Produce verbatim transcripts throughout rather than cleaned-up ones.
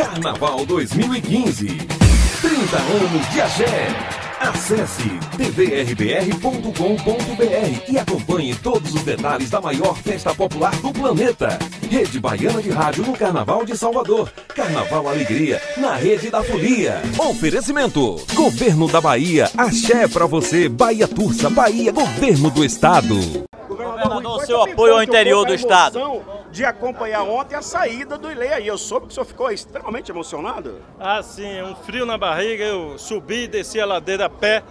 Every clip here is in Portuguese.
Carnaval dois mil e quinze. trinta anos de axé. Acesse t v r b r ponto com ponto b r e acompanhe todos os detalhes da maior festa popular do planeta. Rede Baiana de Rádio no Carnaval de Salvador. Carnaval Alegria, na Rede da Folia. Oferecimento: Governo da Bahia, axé pra você, Bahia Tursa, Bahia, Governo do Estado. Governador, o seu apoio ao interior do Estado. De acompanhar ontem a saída do Ilê aí. Eu soube que o senhor ficou extremamente emocionado. Ah, sim, um frio na barriga, eu subi e desci a ladeira a pé,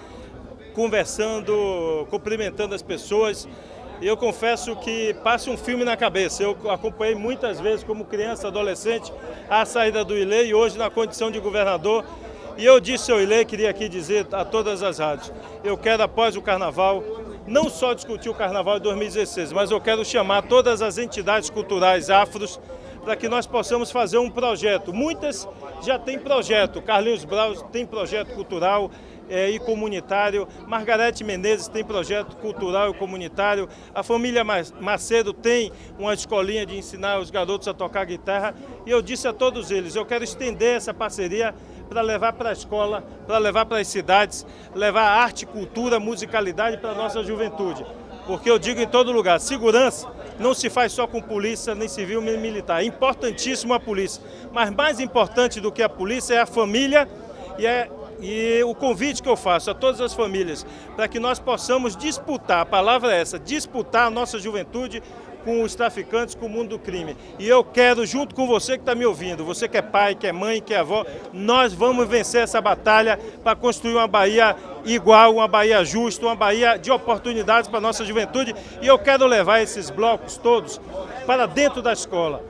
conversando, cumprimentando as pessoas. E eu confesso que passa um filme na cabeça. Eu acompanhei muitas vezes como criança, adolescente, a saída do Ilê e hoje na condição de governador. E eu disse ao Ilê, queria aqui dizer a todas as rádios, eu quero após o Carnaval, não só discutir o Carnaval de dois mil e dezesseis, mas eu quero chamar todas as entidades culturais afros para que nós possamos fazer um projeto. Muitas já têm projeto, Carlinhos Brau tem projeto cultural é, e comunitário, Margarete Menezes tem projeto cultural e comunitário, a família Macedo tem uma escolinha de ensinar os garotos a tocar guitarra, e eu disse a todos eles, eu quero estender essa parceria para levar para a escola, para levar para as cidades, levar arte, cultura, musicalidade para a nossa juventude. Porque eu digo em todo lugar, segurança não se faz só com polícia, nem civil, nem militar. É importantíssimo a polícia, mas mais importante do que a polícia é a família e, é, e o convite que eu faço a todas as famílias, para que nós possamos disputar, a palavra é essa, disputar a nossa juventude com os traficantes, com o mundo do crime. E eu quero, junto com você que está me ouvindo, você que é pai, que é mãe, que é avó, nós vamos vencer essa batalha para construir uma Bahia igual, uma Bahia justa, uma Bahia de oportunidades para a nossa juventude. E eu quero levar esses blocos todos para dentro da escola.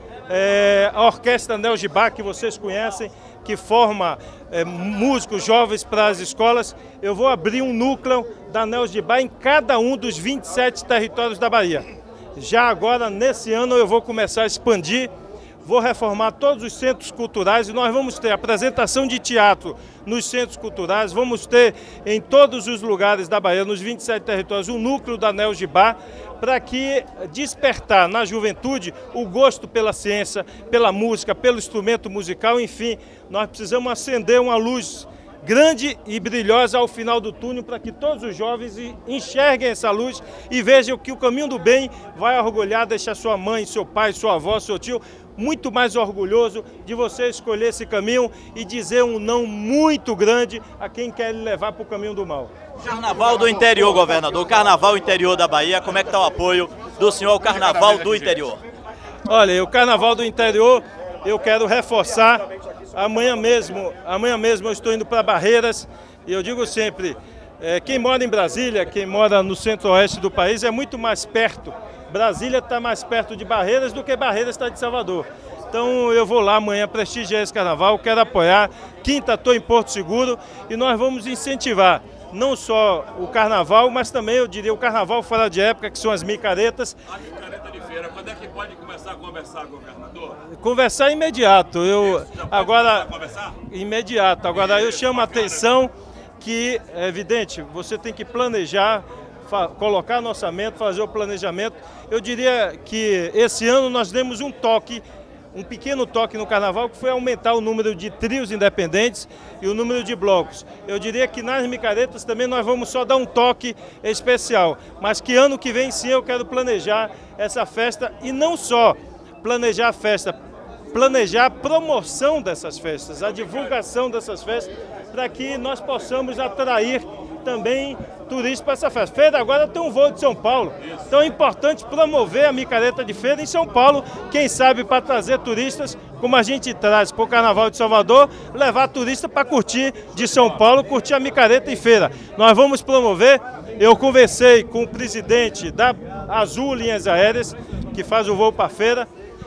É, a Orquestra Nel Gibá, que vocês conhecem, que forma é, músicos jovens para as escolas, eu vou abrir um núcleo da Nel Gibá em cada um dos vinte e sete territórios da Bahia. Já agora, nesse ano, eu vou começar a expandir, vou reformar todos os centros culturais e nós vamos ter apresentação de teatro nos centros culturais, vamos ter em todos os lugares da Bahia, nos vinte e sete territórios, um núcleo da Nel Gibá, para que despertar na juventude o gosto pela ciência, pela música, pelo instrumento musical, enfim, nós precisamos acender uma luz grande e brilhosa ao final do túnel para que todos os jovens enxerguem essa luz e vejam que o caminho do bem vai orgulhar, deixar sua mãe, seu pai, sua avó, seu tio muito mais orgulhoso de você escolher esse caminho e dizer um não muito grande a quem quer lhe levar para o caminho do mal. Carnaval do interior, governador, Carnaval interior da Bahia, como é que está o apoio do senhor ao Carnaval do interior? Olha, o Carnaval do interior eu quero reforçar. Amanhã mesmo, amanhã mesmo eu estou indo para Barreiras e eu digo sempre, é, quem mora em Brasília, quem mora no centro-oeste do país é muito mais perto. Brasília está mais perto de Barreiras do que Barreiras está de Salvador. Então eu vou lá amanhã prestigiar esse carnaval, quero apoiar. Quinta estou em Porto Seguro e nós vamos incentivar não só o carnaval, mas também eu diria o carnaval fora de época, que são as micaretas. A micareta de feira, quando é que pode começar a conversar, governador? Conversar imediato. Eu agora conversar? Imediato. Agora eu chamo a atenção que é evidente, você tem que planejar, colocar no orçamento, fazer o planejamento. Eu diria que esse ano nós demos um toque, um pequeno toque no carnaval, que foi aumentar o número de trios independentes e o número de blocos. Eu diria que nas micaretas também nós vamos só dar um toque especial, mas que ano que vem sim eu quero planejar essa festa e não só planejar a festa, planejar a promoção dessas festas, a divulgação dessas festas, para que nós possamos atrair também turistas para essa festa. Feira agora tem um voo de São Paulo, então é importante promover a micareta de feira em São Paulo, quem sabe para trazer turistas, como a gente traz para o Carnaval de Salvador, levar turista para curtir de São Paulo, curtir a micareta em feira. Nós vamos promover, eu conversei com o presidente da Azul Linhas Aéreas, que faz o voo para a feira,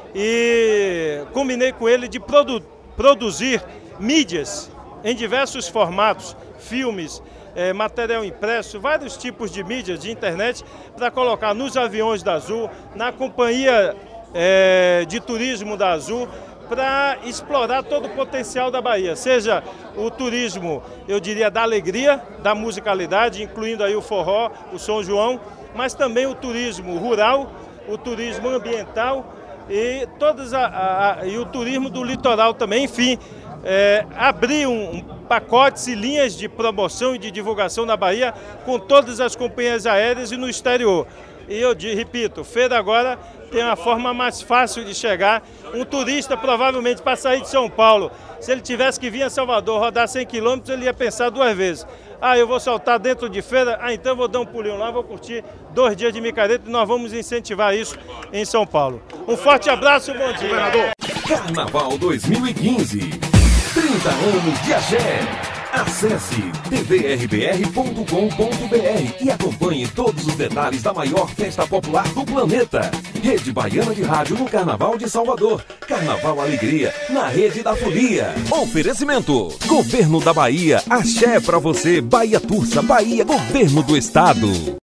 e combinei com ele de produ produzir mídias em diversos formatos, filmes, É, material impresso, vários tipos de mídias de internet para colocar nos aviões da Azul, na companhia é, de turismo da Azul, para explorar todo o potencial da Bahia, seja o turismo, eu diria, da alegria, da musicalidade, incluindo aí o forró, o São João, mas também o turismo rural, o turismo ambiental e, todas a, a, e o turismo do litoral também, enfim, é, abrir um, um pacotes e linhas de promoção e de divulgação na Bahia com todas as companhias aéreas e no exterior. E eu repito, feira agora tem uma forma mais fácil de chegar. Um turista provavelmente para sair de São Paulo, se ele tivesse que vir a Salvador rodar cem quilômetros, ele ia pensar duas vezes. Ah, eu vou saltar dentro de feira, ah, então eu vou dar um pulinho lá, vou curtir dois dias de micareta e nós vamos incentivar isso em São Paulo. Um forte abraço, bom dia. Carnaval dois mil e quinze, trinta anos de axé. Acesse t v r b r ponto com ponto b r e acompanhe todos os detalhes da maior festa popular do planeta. Rede Baiana de Rádio no Carnaval de Salvador. Carnaval Alegria, na Rede da Folia. Oferecimento: Governo da Bahia, axé pra você, Bahia Tursa, Bahia, Governo do Estado.